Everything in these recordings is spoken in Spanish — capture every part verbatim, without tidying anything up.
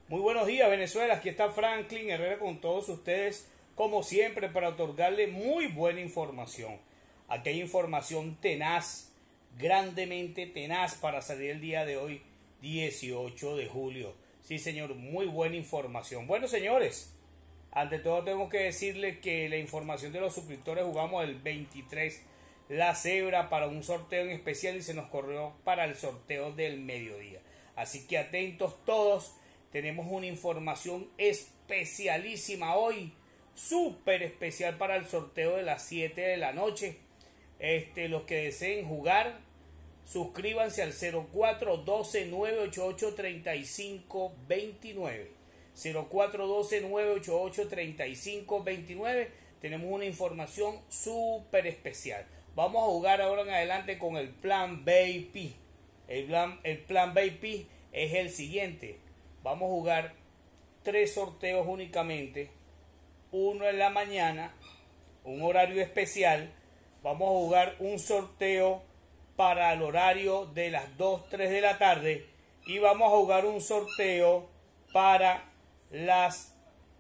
Muy buenos días, Venezuela. Aquí está Franklin Herrera con todos ustedes, como siempre, para otorgarle muy buena información. Aquí hay información tenaz, grandemente tenaz para salir el día de hoy, dieciocho de julio. Sí, señor, muy buena información. Bueno, señores, ante todo tengo que decirles que la información de los suscriptores jugamos el veintitrés la cebra para un sorteo en especial y se nos corrió para el sorteo del mediodía. Así que atentos todos. Tenemos una información especialísima hoy, súper especial para el sorteo de las siete de la noche. Este, los que deseen jugar, suscríbanse al cero cuatro uno dos, nueve ocho ocho, tres cinco dos nueve. cero cuatro uno dos, nueve ocho ocho, tres cinco dos nueve. Tenemos una información súper especial. Vamos a jugar ahora en adelante con el plan V I P. El plan, el plan V I P es el siguiente. Vamos a jugar tres sorteos únicamente. Uno en la mañana, un horario especial. Vamos a jugar un sorteo para el horario de las dos, tres de la tarde. Y vamos a jugar un sorteo para las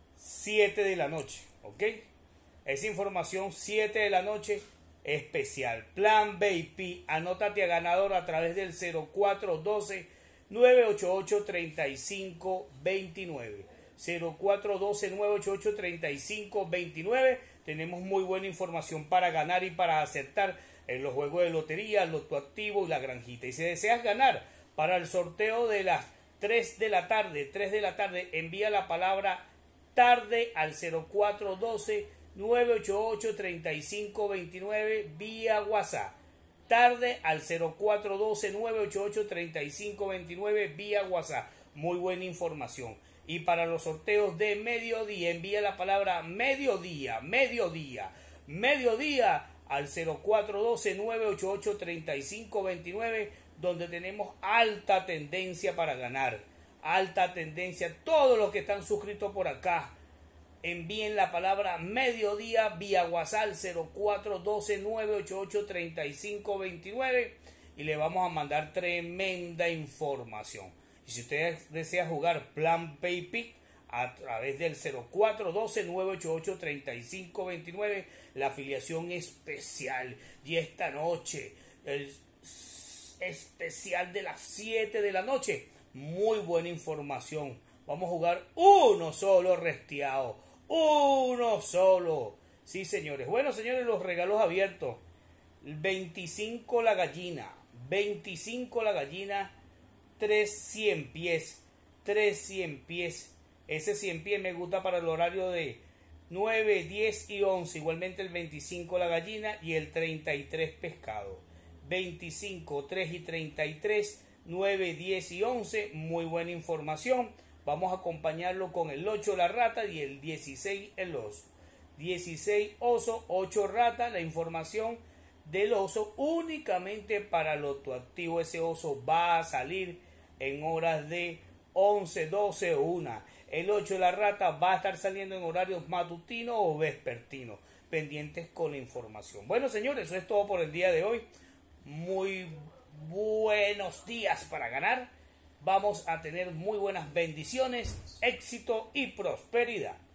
siete de la noche. ¿Ok? Esa información, siete de la noche especial. Plan V I P. Anótate a ganador a través del cero cuatro uno dos, nueve ocho ocho, tres cinco dos nueve. cero cuatro uno dos, nueve ocho ocho, tres cinco dos nueve. Tenemos muy buena información para ganar y para acertar en los juegos de lotería, loto activo y la granjita. Y si deseas ganar para el sorteo de las tres de la tarde, tres de la tarde, envía la palabra tarde al cero cuatro uno dos, nueve ocho ocho, tres cinco dos nueve vía WhatsApp. Tarde al cero cuatro uno dos, nueve ocho ocho, tres cinco dos nueve vía WhatsApp. Muy buena información. Y para los sorteos de mediodía, envía la palabra mediodía, mediodía, mediodía al cero cuatro uno dos, nueve ocho ocho, tres cinco dos nueve, donde tenemos alta tendencia para ganar. Alta tendencia. Todos los que están suscritos por acá, envíen la palabra mediodía vía WhatsApp cero cuatro uno dos, nueve ocho ocho, tres cinco dos nueve y le vamos a mandar tremenda información. Y si usted desea jugar plan V I P a través del cero cuatro uno dos, nueve ocho ocho, tres cinco dos nueve, la afiliación especial. Y esta noche, el especial de las siete de la noche, muy buena información. Vamos a jugar uno solo resteado. Uno solo. Sí, señores. Bueno, señores, los regalos abiertos. veinticinco la gallina. veinticinco la gallina. tres cien pies. tres cien pies. Ese cien pies me gusta para el horario de nueve, diez y once. Igualmente el veinticinco la gallina y el treinta y tres pescado. veinticinco, tres y treinta y tres, nueve, diez y once. Muy buena información. Vamos a acompañarlo con el ocho la rata y el dieciséis el oso. dieciséis oso, ocho rata. La información del oso únicamente para loto activo. Ese oso va a salir en horas de once, doce o una. El ocho la rata va a estar saliendo en horarios matutinos o vespertinos. Pendientes con la información. Bueno, señores, eso es todo por el día de hoy. Muy buenos días para ganar. Vamos a tener muy buenas bendiciones, éxito y prosperidad.